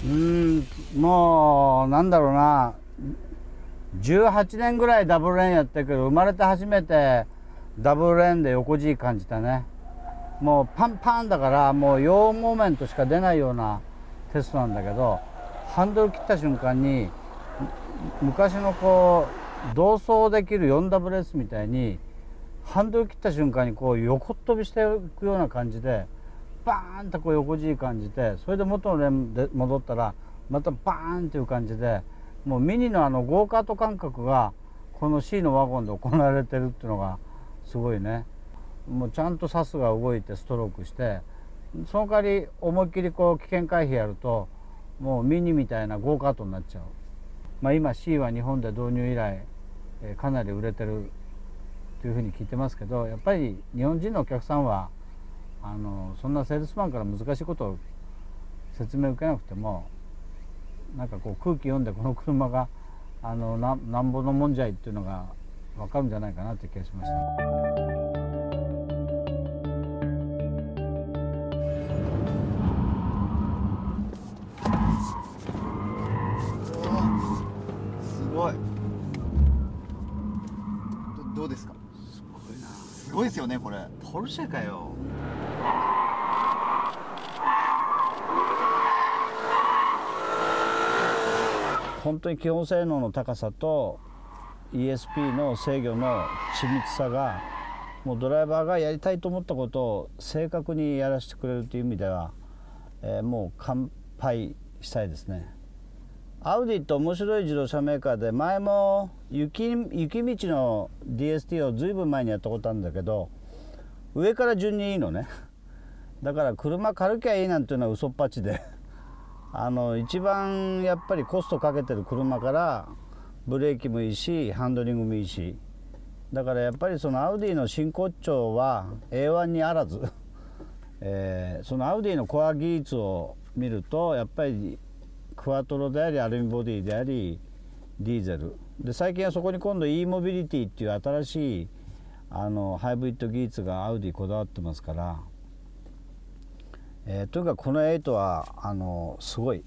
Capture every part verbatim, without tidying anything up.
ん、もうなんだろうな、じゅうはちねんぐらいダブルレーンやってるけど、生まれて初めてダブルレーンで横 G 感じたね。もうパンパンだから、もう陽モーメントしか出ないようなテストなんだけど、ハンドル切った瞬間に昔のこう同走できる フォーダブリューエス みたいにハンドル切った瞬間にこう横っ飛びしていくような感じでバーンとこう横 G 感じて、それで元のレーンで戻ったらまたバーンっていう感じで、もうミニのあのゴーカート感覚がこの C のワゴンで行われてるっていうのがすごいね。もうちゃんとサスが動いてストロークして、その代わり思いっきりこう危険回避やるともうミニみたいなゴーカートになっちゃう。まあ、今 C は日本で導入以来かなり売れてるというふうに聞いてますけど、やっぱり日本人のお客さんはあのそんなセールスマンから難しいことを説明受けなくても、なんかこう空気読んでこの車があの な, なんぼのもんじゃいっていうのが分かるんじゃないかなって気がしました。 すごい。ど, どうですか。 すごいな。 すごいですよねこれ。 ポルシェかよ。本当に基本性能の高さと イーエスピー の制御の緻密さが、もうドライバーがやりたいと思ったことを正確にやらせてくれるという意味では、えー、もう乾杯したいですね。アウディって面白い自動車メーカーで、前も 雪, 雪道の ディーエスティー をずいぶん前にやったことあるんだけど、上から順にいいのね。だから車軽きゃいいなんていうのは嘘っぱちであの一番やっぱりコストかけてる車からブレーキもいいしハンドリングもいいし、だからやっぱりそのアウディの真骨頂は エーワン にあらず、えー、そのアウディのコア技術を見るとやっぱりクワトロでありアルミボディでありディーゼルで、最近はそこに今度 e モビリティっていう新しいあのハイブリッド技術がアウディこだわってますから、えー、とにかくこのエイトはあのすごい。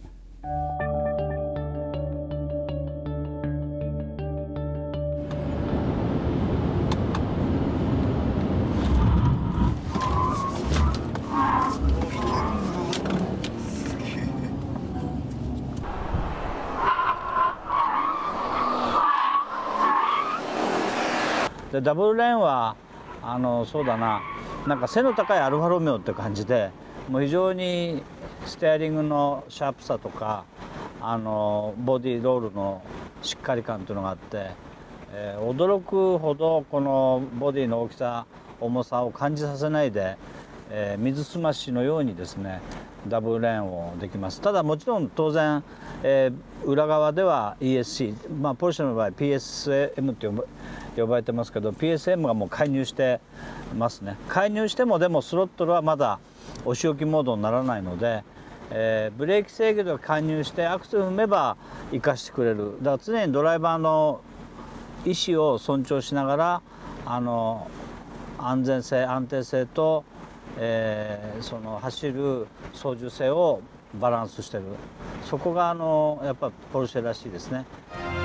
でダブルレーンはあのそうだな、なんか背の高いアルファロメオって感じで、もう非常にステアリングのシャープさとかあのボディロールのしっかり感というのがあって、えー、驚くほどこのボディの大きさ重さを感じさせないで、えー、水すましのようにですねダブルレーンをできます。ただもちろん当然、えー、裏側では イーエスシー、まあ、ポルシェの場合 ピーエスエム って呼ば呼ばれてますけど ピーエスエム がもう介入してますね。介入してもでもスロットルはまだお仕置きモードにならないので、えー、ブレーキ制御で介入してアクセル踏めば生かしてくれる。だから常にドライバーの意思を尊重しながらあの安全性安定性と、えー、その走る操縦性をバランスしてる。そこがあのやっぱポルシェらしいですね。